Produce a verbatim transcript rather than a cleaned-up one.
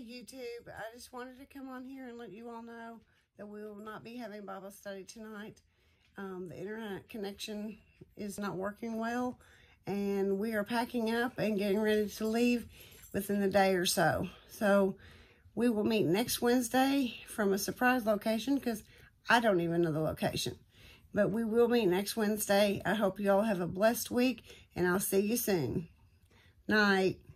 YouTube. I just wanted to come on here and let you all know that we will not be having Bible study tonight. Um, the internet connection is not working well, and we are packing up and getting ready to leave within the day or so. So we will meet next Wednesday from a surprise location because I don't even know the location. But we will meet next Wednesday. I hope you all have a blessed week, and I'll see you soon. Night.